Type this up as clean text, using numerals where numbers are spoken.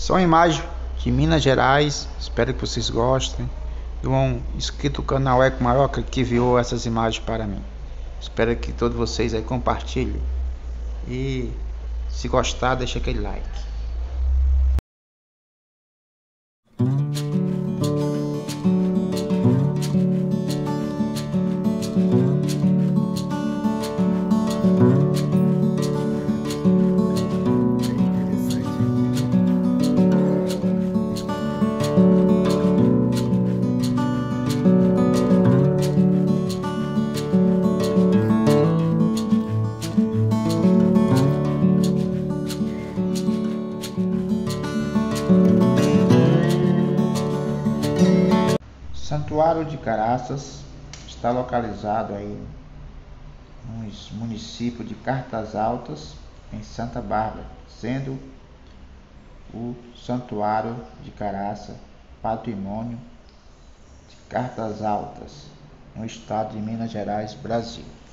São imagens de Minas Gerais, espero que vocês gostem. E um inscrito do canal Eco Maroca que enviou essas imagens para mim. Espero que todos vocês aí compartilhem. E se gostar, deixa aquele like. Santuário de Caraças está localizado aí no município de Cartas Altas, em Santa Bárbara, sendo o Santuário de Caraça patrimônio de Cartas Altas, no estado de Minas Gerais, Brasil.